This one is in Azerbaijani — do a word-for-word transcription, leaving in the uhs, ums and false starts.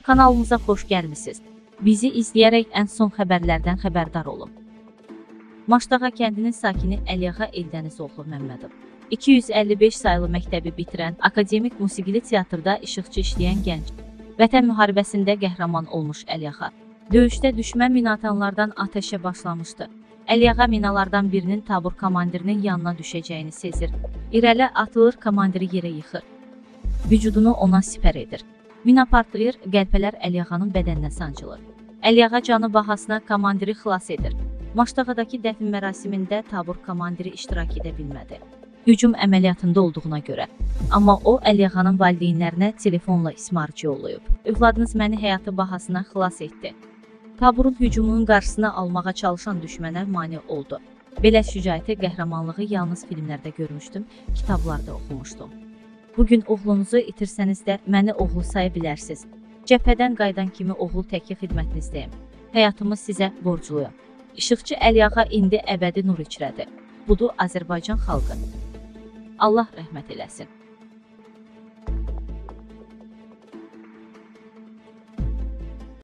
Kanalımıza xoş gəlmisiniz. Bizi izləyərək ən son xəbərlərdən xəbərdar olun. Maşdağa kəndinin sakini Əliağa Eldənizoğlu Məmmədov. iki yüz əlli beş saylı məktəbi bitirən, akademik musiqili teatrda işıqçı işləyən gənc. Vətən müharibəsində qəhrəman olmuş Əliağa. Döyüşdə düşmən minatanlardan atəşə başlamışdı. Əliağa minalardan birinin tabur komandirinin yanına düşəcəyini sezir. İrəli atılır, komandiri yerə yıxır. Vücudunu ona sipər edir. Mina partlayır, qəlpələr Əliağanın bədəninə sancılır. Əliağa canı bahasına komandiri xilas edir. Maşdağadakı dəfn mərasimində tabur komandiri iştirak edə bilmədi. Hücum əməliyyatında olduğuna görə. Amma o, Əliağanın valideynlərinə telefonla ismarıcı yollayıb. Övladınız məni həyatı bahasına xilas etdi. Taburun hücumunun qarşısına almağa çalışan düşmənə mane oldu. Belə şücaəti, qəhrəmanlığı yalnız filmlərdə görmüşdüm, kitablarda oxumuşdum. Bugün oğlunuzu itirsəniz də məni oğlu saya bilərsiniz. Cəbhədən qaydan kimi oğul təki xidmətinizdəyim. Həyatımı sizə borcluyam. İşıqçı Əliağa indi əbədi nur içrədir. Budur Azərbaycan xalqı. Allah rəhmət eləsin.